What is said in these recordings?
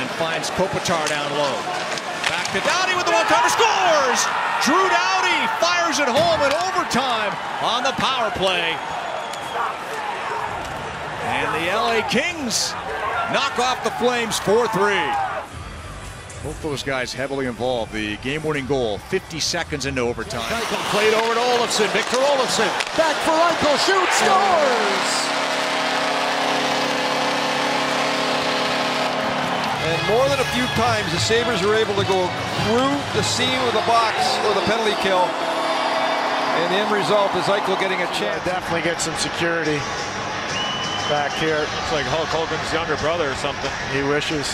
finds Kopitar down low. Back to Doughty with the one-timer, scores! Drew Doughty fires it home in overtime on the power play. And the LA Kings knock off the Flames 4-3. Both those guys heavily involved. The game-winning goal 50 seconds into overtime. Eichel played over to Olofsson. Victor Olofsson back for Eichel, shoots, scores! And more than a few times, the Sabres are able to go through the seam of the box or the penalty kill. And the end result is Eichel getting a chance. Definitely get some security back here. It's like Hulk Hogan's younger brother or something. He wishes.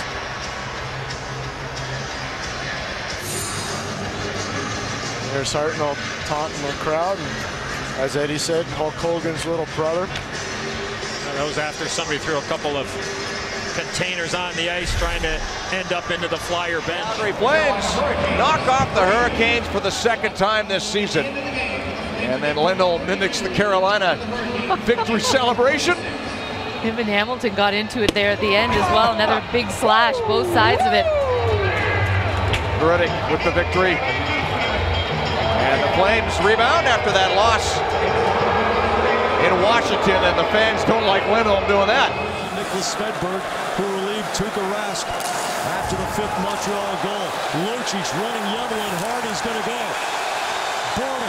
There's Hartnell taunting the crowd. And as Eddie said, Hulk Hogan's little brother. That was after somebody threw a couple of containers on the ice trying to end up into the Flyer bench. Flames knock off the Hurricanes for the second time this season. And then Lindell mimics the Carolina victory celebration. Him and Hamilton got into it there at the end as well. Another big slash, both sides of it. Reddick with the victory. And the Flames rebound after that loss in Washington, and the fans don't like Lindholm doing that. Nicholas Svedberg, who relieved Tuukka Rask after the 5th Montreal goal. Lucic running yellow and Hardy's going to go. Boarding.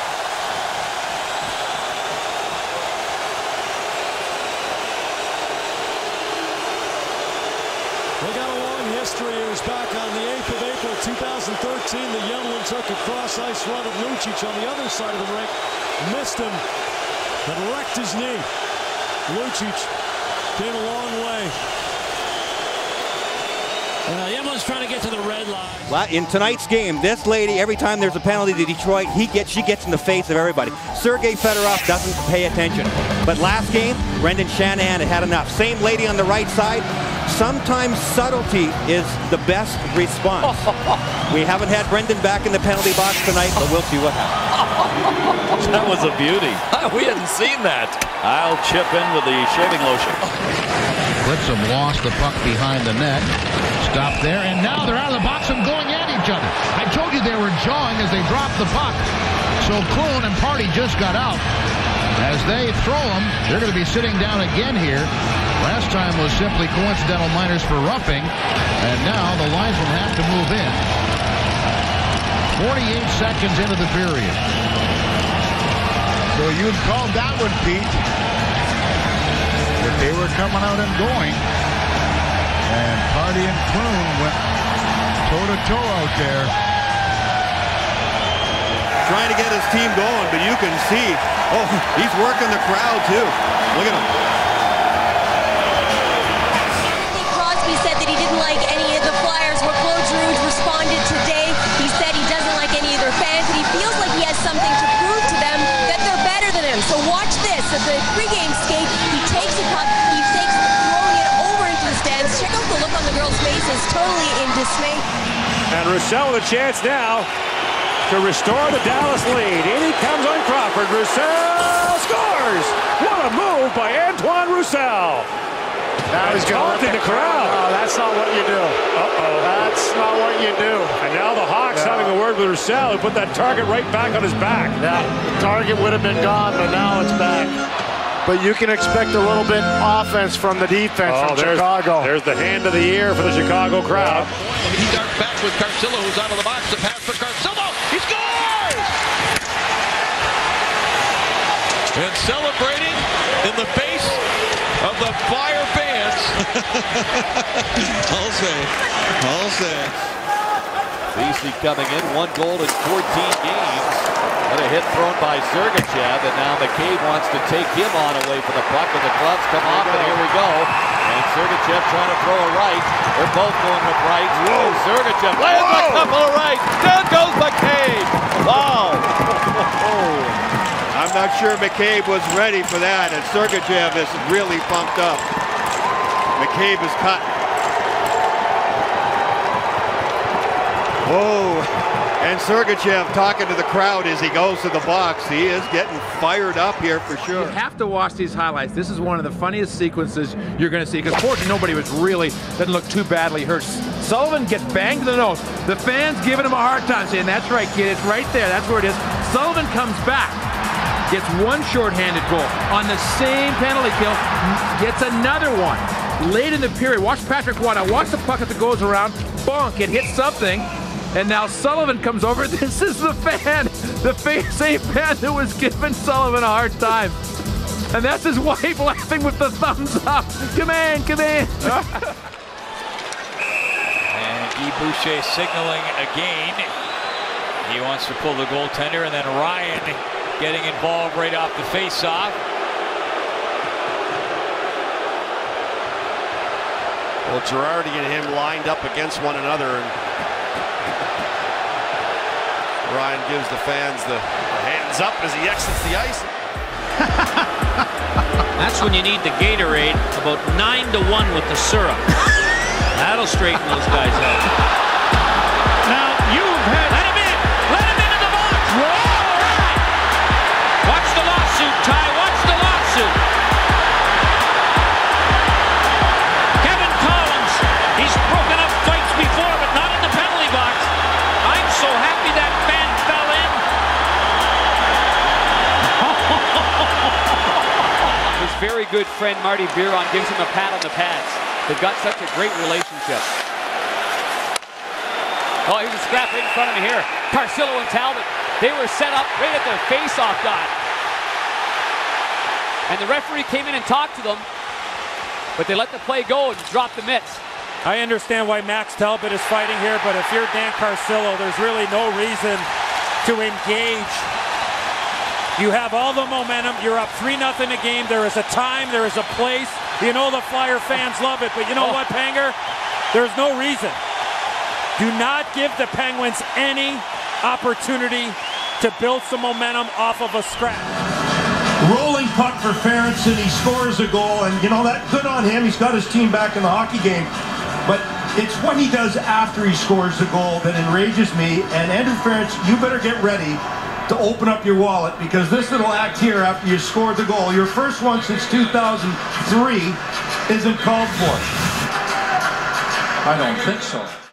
They got a long history. It was back on the 8th of April 2013. The Yemlin took a cross-ice run at Lucic on the other side of the rink. Missed him and wrecked his knee. Lucic came a long way. Yemlin's trying to get to the red line. Well, in tonight's game, this lady, every time there's a penalty to Detroit, she gets in the face of everybody. Sergei Fedorov doesn't pay attention. But last game, Brendan Shanahan had enough. Same lady on the right side. Sometimes subtlety is the best response. We haven't had Brendan back in the penalty box tonight, but we'll see what happens. That was a beauty. We hadn't seen that. I'll chip in with the shaving lotion. Blitzen lost the puck behind the net. Stopped there, and now they're out of the box and going at each other. I told you they were jawing as they dropped the puck. So Kloon and Party just got out. As they throw them, they're going to be sitting down again here. Last time was simply coincidental minors for roughing, and now the linesmen have to move in. 48 seconds into the period. So you'd call that one, Pete. But they were coming out and going. And Party and Kroon went toe-to-toe out there. Trying to get his team going, but you can see, oh, he's working the crowd too. Look at him. Crosby said that he didn't like any of the Flyers where Claude Giroux responded today. He said he doesn't like any of their fans, and he feels like he has something to prove to them that they're better than him. So watch this. At the pregame skate, he takes a puck, he takes throwing it over into the stands. Check out the look on the girls' faces, totally in dismay. And Roussel with a chance now to restore the Dallas lead. In he comes on Crawford. Roussel scores! What a move by Antoine Roussel. Now he's taunting the crowd. No, that's not what you do. Uh-oh. That's not what you do. And now the Hawks having a word with Roussel, who put that target right back on his back. Yeah, the target would have been gone, but now it's back. But you can expect a little bit offense from the defense from Chicago. There's the hand of the year for the Chicago crowd. He darts back with Carcillo, who's out of the box. The pass for Carcillo. He scores! And celebrating in the face of the Flyer fans. I'll say. BC coming in, 1 goal in 14 games. And a hit thrown by Sergachev, and now McCabe wants to take him on away from the puck, but the gloves come off, and here we go. And Sergachev trying to throw a right. They're both going with right. Whoa! Sergachev lands a couple of right. Down goes McCabe. Wow. I'm not sure McCabe was ready for that, and Sergachev is really pumped up. McCabe is cut. Whoa. And Sergachev talking to the crowd as he goes to the box. He is getting fired up here for sure. You have to watch these highlights. This is one of the funniest sequences you're going to see, because fortunately nobody was really, doesn't look too badly hurt. Sullivan gets banged to the nose. The fans giving him a hard time, saying, that's right, kid, it's right there, that's where it is. Sullivan comes back, gets one shorthanded goal. On the same penalty kill, gets another one. Late in the period, watch Patrick Watt. Now watch the puck as it goes around, bonk, it hits something. And now Sullivan comes over. This is the fan, same fan that was giving Sullivan a hard time. And that's his wife laughing with the thumbs up. Come in, come in. And Guy Boucher signaling again. He wants to pull the goaltender, and then Ryan getting involved right off the face-off. Well, Girardi and him lined up against one another, and Ryan gives the fans the hands up as he exits the ice. That's when you need the Gatorade, about 9-1 with the syrup. That'll straighten those guys out. Now, you've had... Let him in! Let him into the box! All right! Watch the lawsuit, Ty. Watch the lawsuit. Kevin Collins, he's broken up fights before, but not in the penalty box. I'm so happy that fan fell in. His very good friend Marty Biron gives him a pat on the pads. They've got such a great relationship. Oh, here's a scrap right in front of me here. Carcillo and Talbot, they were set up right at the face-off dot. And the referee came in and talked to them, but they let the play go and dropped the mitts. I understand why Max Talbot is fighting here, but if you're Dan Carcillo, there's really no reason to engage. You have all the momentum. You're up 3-0 a game. There is a time, there is a place. You know the Flyer fans love it, but you know what, Panger? There's no reason. Do not give the Penguins any opportunity to build some momentum off of a scrap. Rolling puck for Ferentsen, he scores a goal, and you know that, good on him. He's got his team back in the hockey game. But it's what he does after he scores the goal that enrages me. And Andrew Ferentsen, you better get ready to open up your wallet, because this little act here after you scored the goal, your first one since 2003, isn't called for. I don't think so.